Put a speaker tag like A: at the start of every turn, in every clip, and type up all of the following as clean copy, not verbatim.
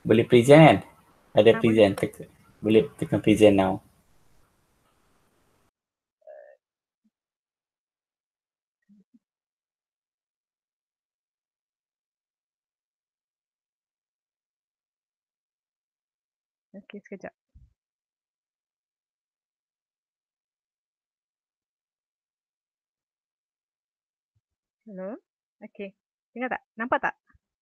A: Boleh present kan? Ada
B: Boleh.
A: present. Boleh tekan present now.
B: Okey, sekejap. Hello? Okey. Dengar tak? Nampak tak?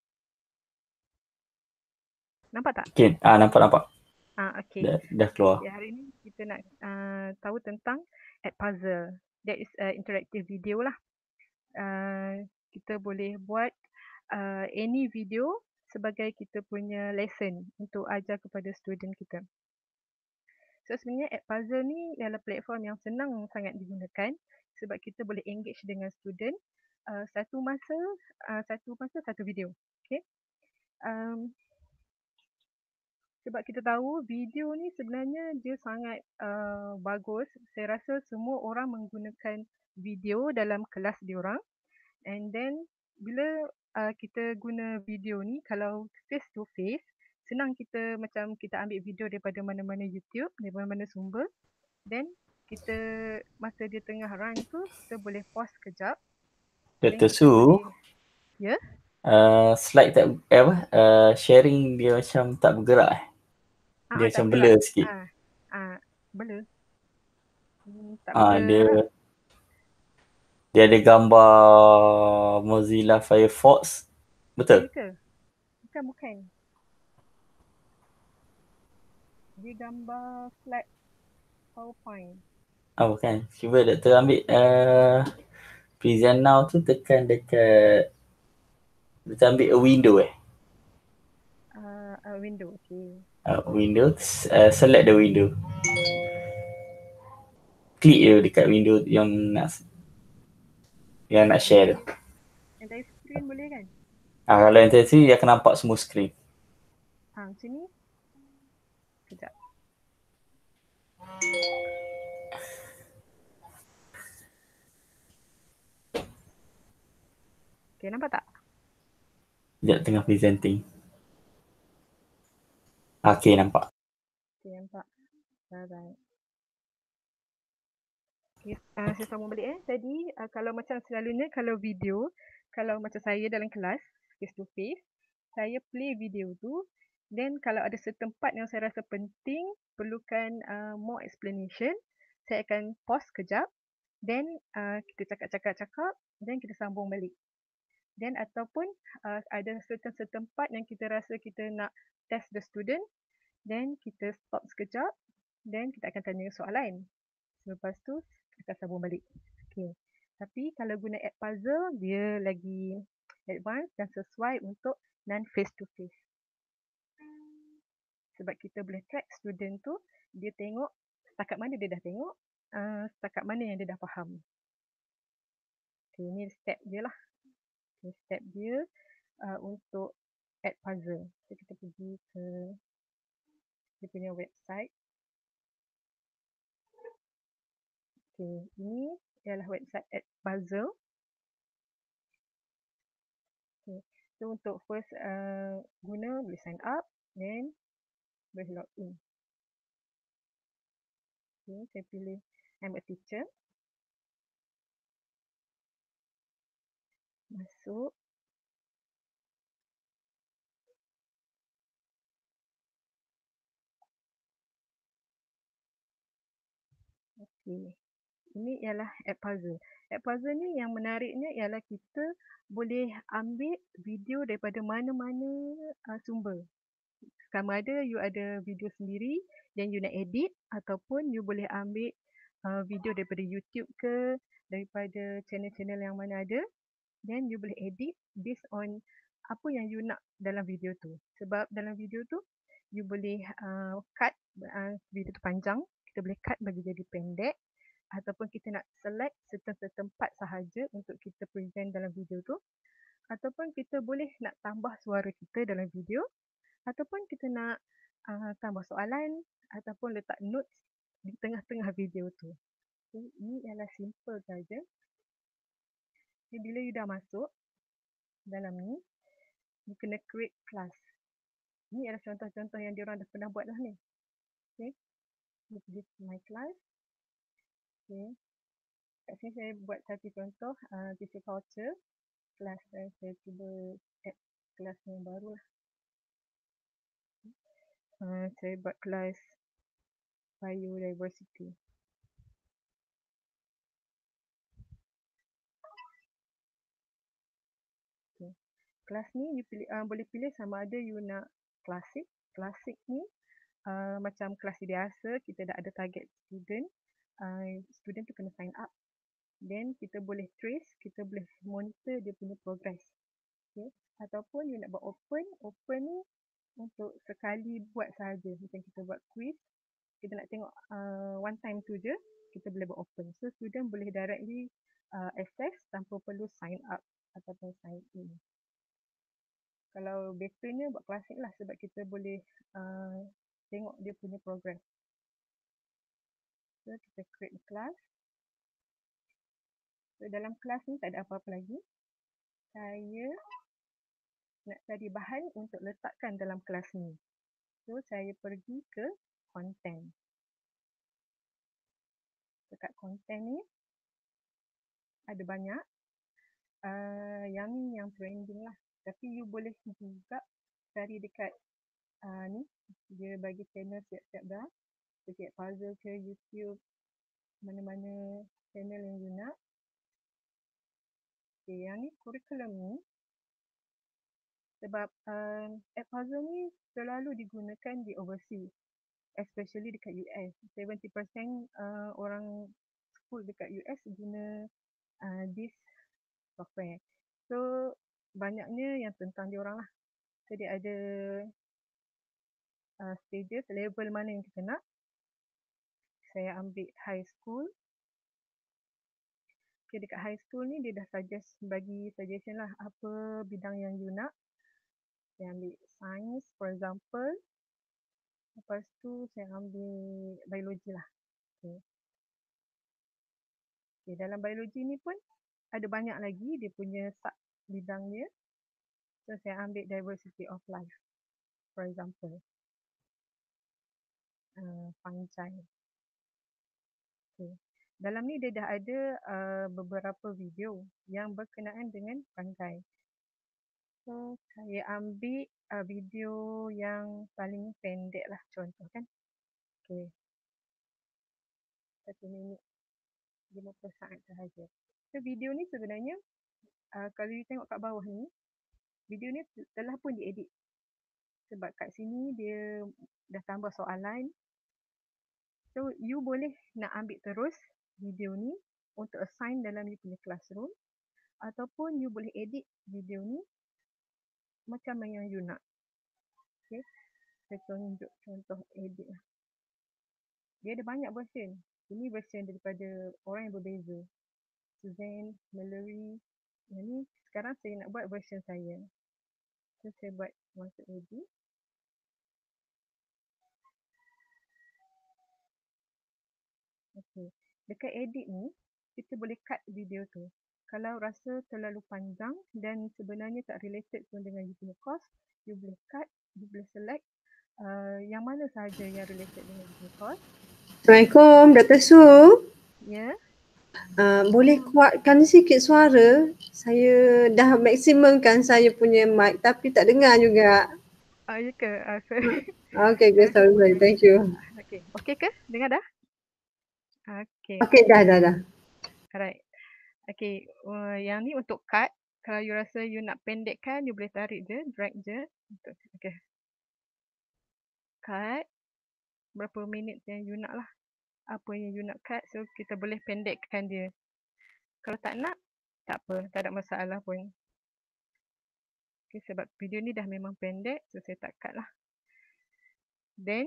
B: Nampak tak?
A: Okay, nampak.
B: Okey.
A: Dah keluar.
B: Okay, hari ni kita nak tahu tentang Edpuzzle. That is interactive video lah. Kita boleh buat any video sebagai kita punya lesson untuk ajar kepada student kita. So sebenarnya Edpuzzle ni adalah platform yang senang sangat digunakan sebab kita boleh engage dengan student satu masa satu video. Okay? Sebab kita tahu video ni sebenarnya dia sangat bagus. Saya rasa semua orang menggunakan video dalam kelas diorang. And then bila kita guna video ni, kalau face to face, senang kita macam kita ambil video daripada mana-mana YouTube, daripada mana sumber. Then kita masa dia tengah run tu, kita boleh pause kejap. Then
A: Dr.
B: kita
A: Su,
B: boleh, ya?
A: slide tak, sharing dia macam tak bergerak. Dia
B: Tak
A: macam
B: bergerak.
A: blur sikit.
B: Blur. Tak
A: Dia
B: bergerak.
A: dia ada gambar Mozilla Firefox.
B: Ya
A: Betul?
B: ke? Bukan. Dia gambar slide PowerPoint.
A: Bukan. Cuba Dr. ambil present now tu tekan dekat, Dr. ambil a window
B: Window, okay.
A: Window, select the window. Klik je dekat window yang nak share tu.
B: Entire screen boleh kan?
A: Kalau entire screen dia akan nampak semua screen.
B: Macam ni. Sekejap. Okay, nampak tak?
A: Sekejap tengah presenting. Okay, nampak.
B: Okay, nampak. Alright. Okay, saya sambung balik Tadi kalau macam selalunya kalau video, kalau macam saya dalam kelas face to face, saya play video tu, then kalau ada setempat yang saya rasa penting, perlukan more explanation, saya akan pause kejap, then kita cakap, then kita sambung balik. Then ataupun ada certain part yang kita rasa kita nak test the student, then kita stop sekejap, then kita akan tanya soalan. Lepas tu kita sambung balik. Okay. Tapi kalau guna Edpuzzle, dia lagi advance dan sesuai untuk non face to face. Sebab kita boleh track student tu, dia tengok setakat mana dia dah tengok, setakat mana yang dia dah faham. Okay, ini step dia lah. Okay, step dia untuk Edpuzzle. So, kita pergi ke dia punya website. Okay, ini ialah website Edpuzzle. Okay. So untuk first guna boleh sign up, then boleh log in. Okay, saya pilih I'm a teacher. Masuk. Okay. Ini ialah Edpuzzle. Edpuzzle ni yang menariknya ialah kita boleh ambil video daripada mana-mana sumber. Sama ada you ada video sendiri yang you nak edit, ataupun you boleh ambil video daripada YouTube ke, daripada channel-channel yang mana ada, then you boleh edit based on apa yang you nak dalam video tu. Sebab dalam video tu you boleh cut video tu panjang, kita boleh cut bagi jadi pendek, ataupun kita nak select certain part sahaja untuk kita present dalam video tu, ataupun kita boleh nak tambah suara kita dalam video, ataupun kita nak tambah soalan, ataupun letak notes di tengah-tengah video tu. Okay, ini ialah simple saja. Okay, bila you dah masuk dalam ni, you kena create class. Ini adalah contoh-contoh yang diorang dah pernah buat dah ni. Okay. This is my class. Okay. Kat sini saya buat satu contoh visual culture. Kelas saya cuba add kelas yang baru lah. Saya buat kelas biodiversity. Okay. Kelas ni you boleh pilih sama ada you nak klasik. Klasik ni macam kelas biasa, kita dah ada target student. Student tu kena sign up. Then kita boleh trace, kita boleh monitor dia punya progress. Okay. Ataupun you nak buat open. Open ni untuk sekali buat sahaja. Macam kita buat quiz, kita nak tengok one time tu je, kita boleh buat open. So student boleh directly access tanpa perlu sign up ataupun sign in. Kalau betternya buat klasik lah sebab kita boleh tengok dia punya progress. So kita create class. So dalam kelas ni tak ada apa-apa lagi. Saya nak cari bahan untuk letakkan dalam kelas ni. So saya pergi ke content. Dekat content ni ada banyak. Yang ni yang trending lah. Tapi you boleh juga cari dekat ni. Dia bagi channel siap-siap dah. Dekat puzzle ke YouTube. Mana-mana channel yang you nak. Okay, yang ni curriculum ni. Sebab app puzzle ni selalu digunakan di overseas. Especially dekat US. 70% orang school dekat US guna this software. So banyaknya yang tentang diorang lah. Jadi ada stages, level mana yang kita nak. Saya ambil high school. Okay, dekat high school ni dia dah bagi suggestion lah apa bidang yang you nak. Saya ambil science for example. Lepas tu saya ambil biologi lah. Okay. Okay, dalam biologi ni pun ada banyak lagi dia punya sub bidang dia. So saya ambil diversity of life for example. Fungi. Okay. Dalam ni dia dah ada beberapa video yang berkenaan dengan fungi. So saya ambil video yang paling pendek lah contoh kan. Okay. 1 minit 50 saat sahaja. So video ni sebenarnya kalau you tengok kat bawah ni, video ni telah pun diedit. Sebab kat sini dia dah tambah soalan. So you boleh nak ambil terus video ni untuk assign dalam you punya classroom. Ataupun you boleh edit video ni macam yang you nak. Okay. Saya tunjuk contoh edit lah. Dia ada banyak version. Ini version daripada orang yang berbeza. Suzanne, Mallory. Yang ni sekarang saya nak buat version saya. So saya buat masuk edit. Okay. Dekat edit ni, kita boleh cut video tu. Kalau rasa terlalu panjang dan sebenarnya tak related pun dengan you punya course, you boleh cut, you boleh select yang mana sahaja yang related dengan you punya course.
C: Assalamualaikum, Dr. Su.
B: Ya.
C: Boleh kuatkan sikit suara? Saya dah maksimumkan saya punya mic tapi tak dengar juga.
B: Ya ke? Sorry.
C: Okay, good. Sorry. Thank you.
B: Okay. Okay ke? Dengar dah? Okay.
C: Okay, dah.
B: Alright. Okay. Yang ni untuk cut. Kalau you rasa you nak pendekkan, you boleh tarik je, drag je. Okay. Cut. Berapa minit yang you nak lah. Apa yang you nak cut, so kita boleh pendekkan dia. Kalau tak nak, tak apa, tak ada masalah pun. Okay, sebab video ni dah memang pendek, so saya tak cut lah. Then,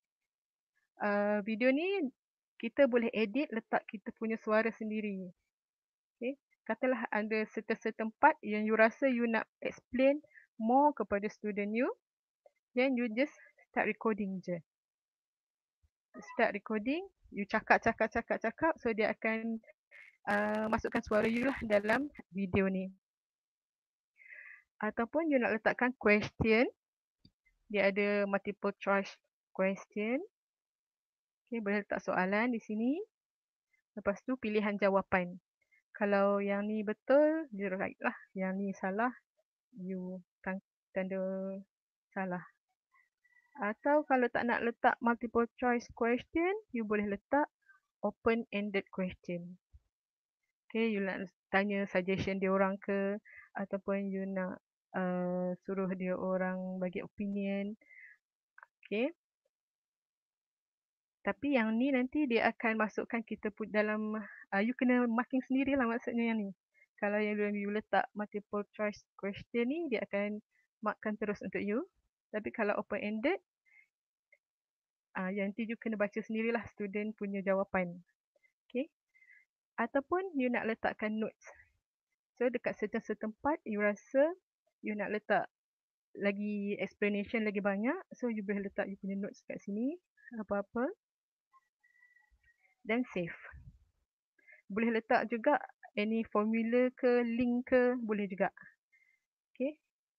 B: video ni kita boleh edit, letak kita punya suara sendiri. Okay, katalah ada certain part yang you rasa you nak explain more kepada student you, then you just start recording je. Start recording, you cakap, so dia akan masukkan suara you lah dalam video ni. Ataupun you nak letakkan question, dia ada multiple choice question. Okay, boleh letak soalan di sini. Lepas tu pilihan jawapan. Kalau yang ni betul, dia right lah. Yang ni salah, you tanda salah. Atau kalau tak nak letak multiple choice question, you boleh letak open-ended question. Okay, you nak tanya suggestion dia orang ke, ataupun you nak suruh dia orang bagi opinion. Okay. Tapi yang ni nanti dia akan masukkan kita dalam, you kena marking sendirilah maksudnya yang ni. Kalau yang you letak multiple choice question ni, dia akan markkan terus untuk you. Tapi kalau open-ended, yang nanti you kena baca sendirilah student punya jawapan. Okay. Ataupun you nak letakkan notes. So dekat certain part, you rasa you nak letak lagi explanation lagi banyak. So you boleh letak you punya notes kat sini, apa-apa. Dan save. Boleh letak juga any formula ke, link ke, boleh juga. Okay.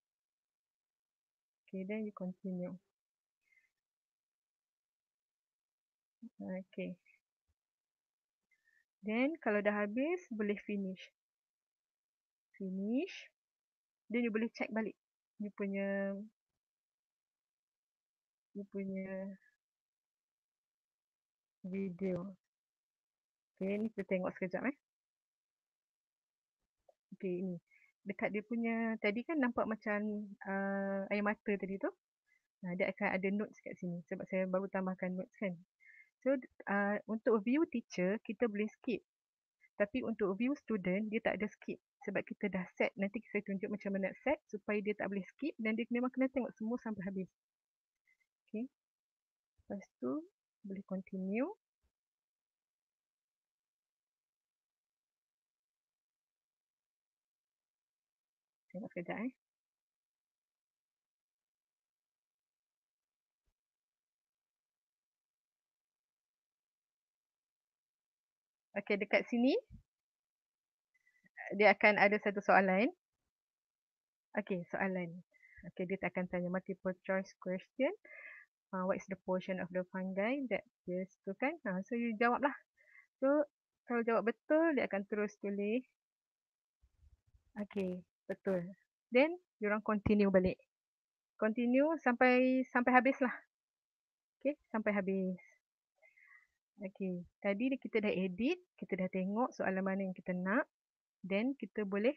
B: Okay, then you continue. Okay. Then kalau dah habis, boleh finish. Finish. Then you boleh check balik you punya video. Okay, ni kita tengok sekejap Okay, ni. Dekat dia punya, tadi kan nampak macam air mata tadi tu. Dia akan ada notes kat sini sebab saya baru tambahkan notes kan. So, untuk view teacher, kita boleh skip. Tapi untuk view student, dia tak ada skip. Sebab kita dah set. Nanti saya tunjuk macam mana nak set supaya dia tak boleh skip dan dia memang kena tengok semua sampai habis. Okay. Lepas tu, boleh continue. Tengok sekejap Okay, dekat sini, dia akan ada satu soalan. Okay, soalan. Okay, dia akan tanya multiple choice question. What is the portion of the fungi that is tu kan? So, you jawab lah. So, kalau jawab betul, dia akan terus tulis. Okay, betul. Then, diorang continue balik. Continue sampai habis lah. Okay, sampai habis. Okay, tadi kita dah edit, kita dah tengok soalan mana yang kita nak. Then, kita boleh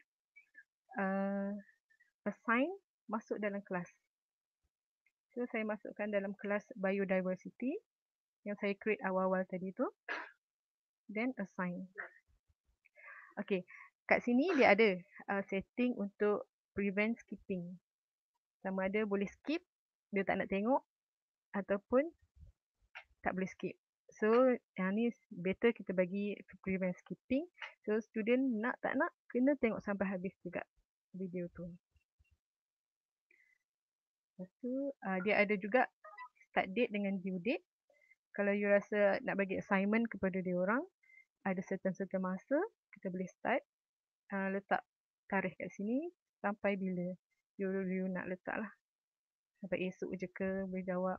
B: assign masuk dalam kelas. So, saya masukkan dalam kelas biodiversity yang saya create awal-awal tadi tu. Then, assign. Okay, kat sini dia ada setting untuk prevent skipping. Sama ada boleh skip, dia tak nak tengok, ataupun tak boleh skip. So, yang ni better kita bagi prevent skipping. So, student nak tak nak, kena tengok sampai habis juga video tu. Lepas tu, dia ada juga start date dengan due date. Kalau you rasa nak bagi assignment kepada dia orang, ada certain masa, kita boleh start. Letak tarikh kat sini, sampai bila you nak letak lah. Sampai esok je ke boleh jawab.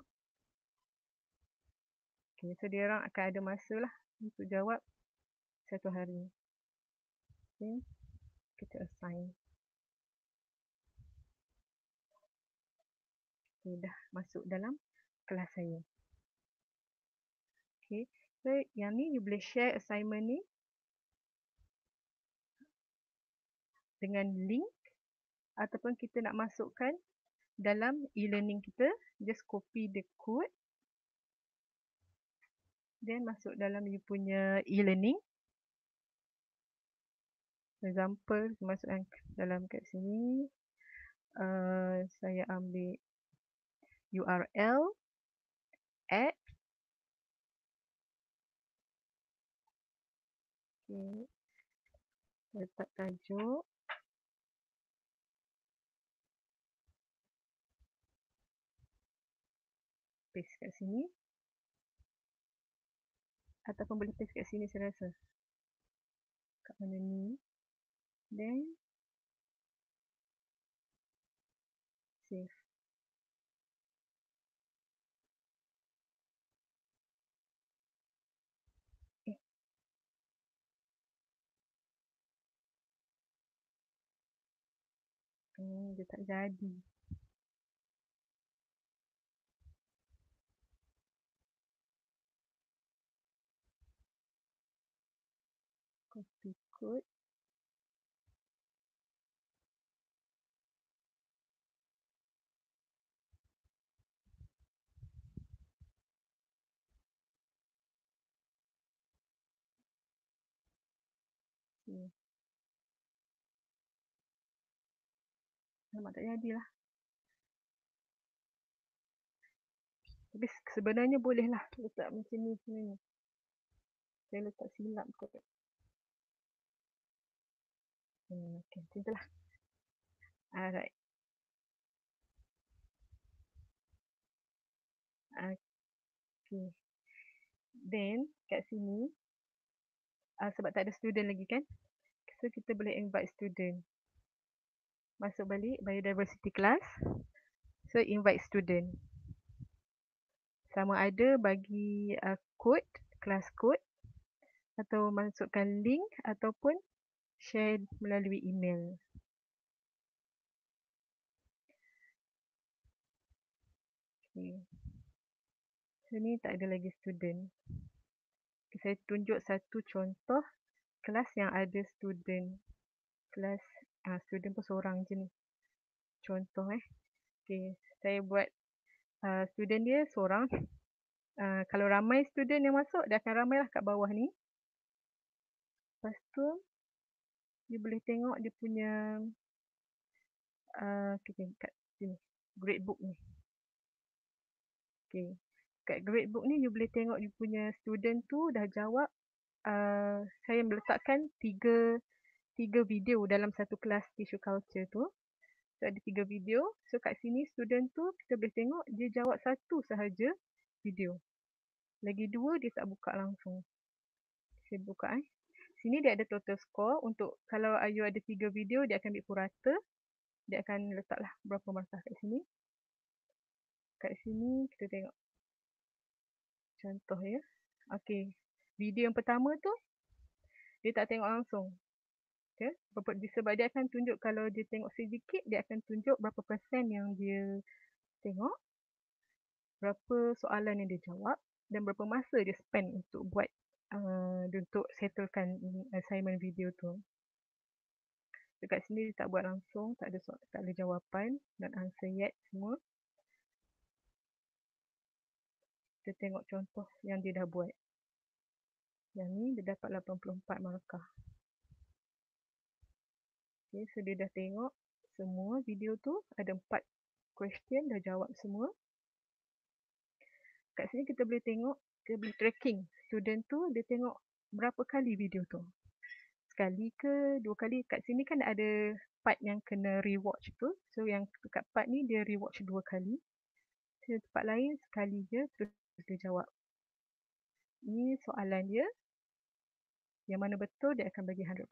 B: Okay, so dia orang akan ada masa lah untuk jawab 1 hari. Okay, kita assign. Okay, dah masuk dalam kelas saya. Okay, so yang ni you boleh share assignment ni dengan link ataupun kita nak masukkan dalam e-learning kita, just copy the code then masuk dalam you punya e-learning. Example, masukkan dalam kat sini. Saya ambil URL add. Okay. Letak tajuk. Paste kat sini. Ataupun boleh paste kat sini saya rasa. Kat mana ni. Then save. Dia tak jadi. Copy code. Okay. Alamak, tak jadilah. Tapi sebenarnya boleh lah letak macam ni sebenarnya. Saya letak silap kot. Okay, macam tu lah. Alright. Okay. Then, kat sini, sebab tak ada student lagi kan, so kita boleh invite student. Masuk balik biodiversity class. So, invite student. Sama ada bagi code, class code, atau masukkan link ataupun share melalui email. Okay. So, ni tak ada lagi student. Okay, saya tunjuk satu contoh kelas yang ada student. Kelas student pun seorang je ni. Contoh Okay, saya buat student dia seorang. Kalau ramai student yang masuk, dia akan ramai lah kat bawah ni. Lepas tu, dia boleh tengok dia punya kat sini, gradebook ni. Okay. Kat gradebook ni, you boleh tengok you punya student tu dah jawab. Saya meletakkan tiga video dalam satu kelas tissue culture tu. So, ada 3 video. So, kat sini student tu kita boleh tengok dia jawab satu sahaja video. Lagi 2 dia tak buka langsung. Saya buka Sini dia ada total score untuk kalau you ada 3 video dia akan ambil purata. Dia akan letaklah berapa markah kat sini. Kat sini kita tengok contoh ya. Okey. Video yang pertama tu dia tak tengok langsung. Okay. Sebab dia akan tunjuk kalau dia tengok sedikit dia akan tunjuk berapa persen yang dia tengok, berapa soalan yang dia jawab dan berapa masa dia spend untuk buat untuk settlekan assignment video tu. Dekat sini dia tak buat langsung, tak ada jawapan dan answer yet semua. Kita tengok contoh yang dia dah buat. Yang ni dia dapat 84 markah. Okay, so dia dah tengok semua video tu, ada 4 question dah jawab semua. Kat sini kita boleh tengok, kita boleh tracking student tu dia tengok berapa kali video tu. Sekali ke 2 kali. Kat sini kan ada part yang kena rewatch tu. So yang dekat part ni dia rewatch 2 kali. So tempat lain sekali je terus dia jawab. Ni soalan dia. Yang mana betul dia akan bagi 100%.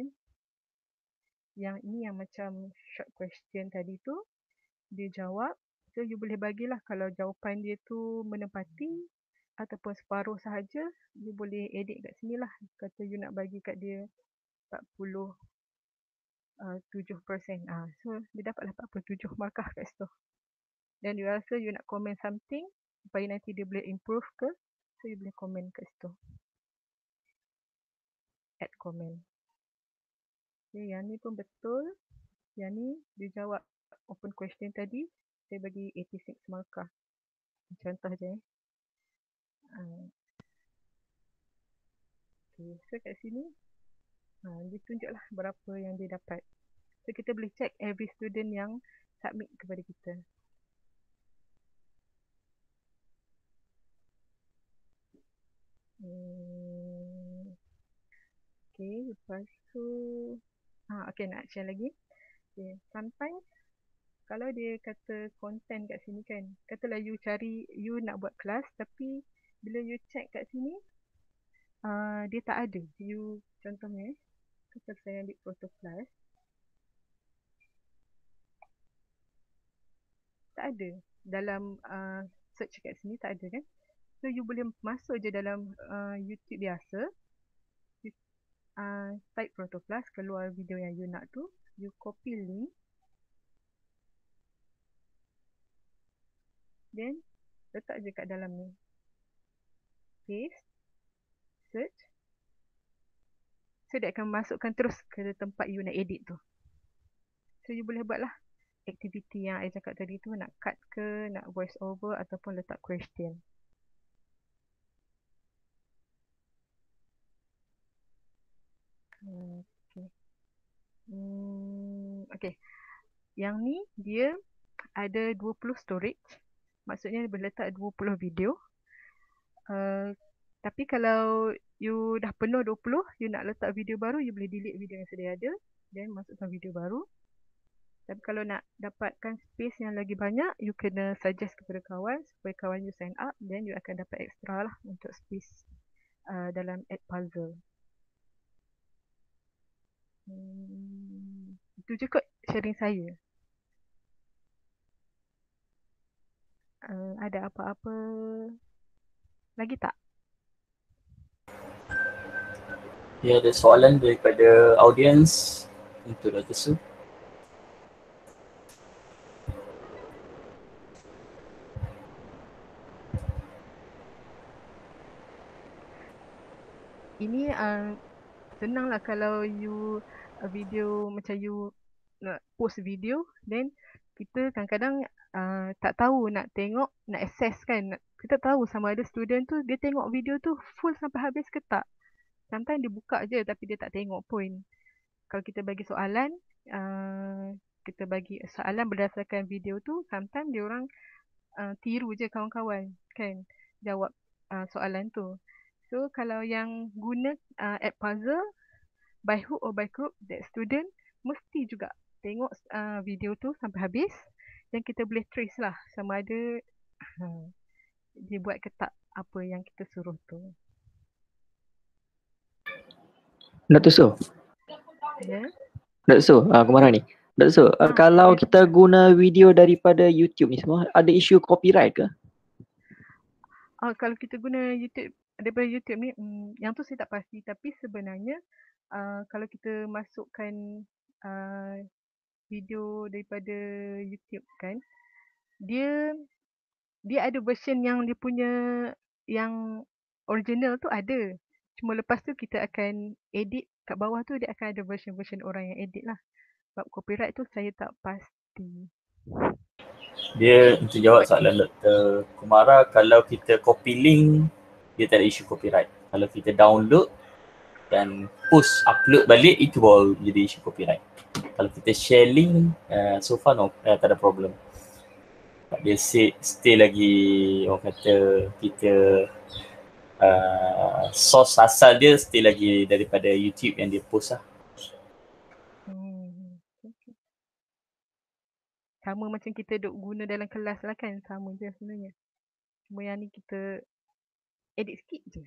B: Yang ini yang macam short question tadi tu dia jawab. So you boleh bagilah kalau jawapan dia tu menepati ataupun separuh sahaja, you boleh edit kat sini lah. Kata you nak bagi kat dia 47%. So dia dapatlah 47 markah kat situ. Dan you rasa you nak comment something supaya nanti dia boleh improve ke, so you boleh comment kat situ. Add comment. Okay, yang ni pun betul. Yang ni dia jawab open question tadi, saya bagi 86 markah. Contoh je Okay, so kat sini dia tunjuklah berapa yang dia dapat. So kita boleh check every student yang submit kepada kita. Okay, lepas tu okay, nak share lagi. Okay, sometimes kalau dia kata content kat sini kan, katalah you cari, you nak buat kelas tapi bila you check kat sini dia tak ada. You contohnya kata saya ambil photo class, tak ada dalam search kat sini, tak ada kan. So you boleh masuk je dalam YouTube biasa, type proto class, keluar video yang you nak tu, you copy link, then letak je kat dalam ni. Paste, search. So dia akan masukkan terus ke tempat you nak edit tu. So you boleh buat lah aktiviti yang I cakap tadi tu, nak cut ke, nak voice over ataupun letak question. Okay. Okay. Yang ni dia ada 20 storage. Maksudnya boleh letak 20 video. Tapi kalau you dah penuh 20, you nak letak video baru, you boleh delete video yang sedia ada dan masukkan video baru. Tapi kalau nak dapatkan space yang lagi banyak, you kena suggest kepada kawan supaya kawan you sign up, then you akan dapat extra lah untuk space dalam Edpuzzle. Itu je kot sharing saya. Ada apa-apa lagi tak?
A: Ya, ada soalan daripada audiens untuk Dr. Su.
B: Ini senang lah kalau you video macam you nak post video, then kita kadang-kadang tak tahu nak tengok, nak access kan. Kita tahu sama ada student tu dia tengok video tu full sampai habis ke tak. Sometimes dia buka je tapi dia tak tengok pun. Kalau kita bagi soalan, berdasarkan video tu, sometimes dia orang tiru je kawan-kawan kan jawab soalan tu. So kalau yang guna Edpuzzle by hook or by crook, that student mesti juga tengok video tu sampai habis dan kita boleh trace lah sama ada dia buat ke tak apa yang kita suruh tu.
D: Dr. Su.
B: Ya.
D: Dr. Su, Kumara ni. Dr. Su, kalau kita guna video daripada YouTube ni semua, ada isu copyright ke?
B: Kalau kita guna YouTube daripada YouTube ni, yang tu saya tak pasti, tapi sebenarnya kalau kita masukkan video daripada YouTube kan, dia ada version yang dia punya yang original tu ada. Cuma lepas tu kita akan edit kat bawah tu, dia akan ada version-version orang yang edit lah. Sebab copyright tu saya tak pasti.
A: Dia untuk jawab soalan Dr. Kumara, kalau kita copy link, dia tak ada isu copyright. Kalau kita download dan post, upload balik, itu baru jadi isu copyright. Kalau kita share link, so far no, tak ada problem. Dia stay lagi, orang kata kita source asal dia stay lagi daripada YouTube yang dia post lah.
B: Sama macam kita duk guna dalam kelas lah kan, sama je sebenarnya. Cuma yang ni kita edit sikit je.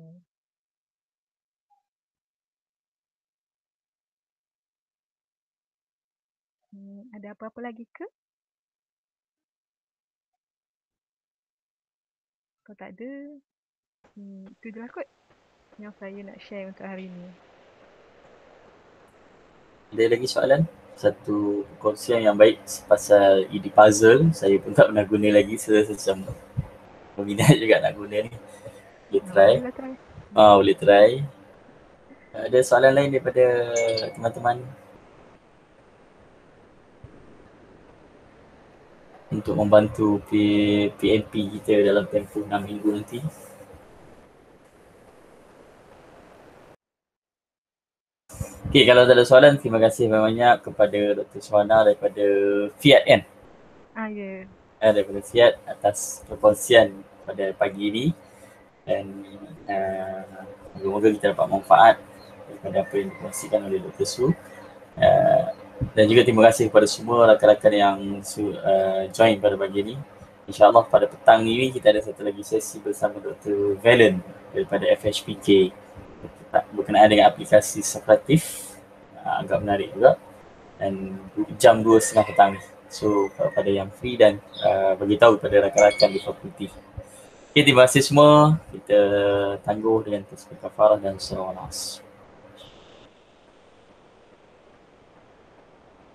B: Ada apa-apa lagi ke? Kalau tak ada, itu je lah kot yang saya nak share untuk hari ni.
A: Ada lagi soalan? Satu perkongsian yang baik pasal Edpuzzle, saya pun tak pernah guna lagi, saya rasa macam berminat juga nak guna ni. Boleh try. Boleh try. Ada soalan lain daripada teman-teman? Untuk membantu PNP kita dalam tempoh 6 minggu nanti. Okay, kalau tak ada soalan, terima kasih banyak kepada Dr. Suhana daripada Fiat kan?
B: Ya.
A: Daripada Fiat atas perkongsian pada pagi ini. Dan semoga kita dapat manfaat daripada apa yang dikongsikan oleh Dr. Su. Dan juga terima kasih kepada semua rakan-rakan yang join pada pagi ini. InsyaAllah pada petang ini kita ada satu lagi sesi bersama Dr. Valen daripada FHPK berkenaan dengan aplikasi Socrative. Agak menarik juga. Dan jam 2.30 petang ni. So kepada yang free dan beritahu kepada rakan-rakan di fakulti. Okay, terima kasih semua. Kita tangguh dengan tasbih kafarah dan surah Nas.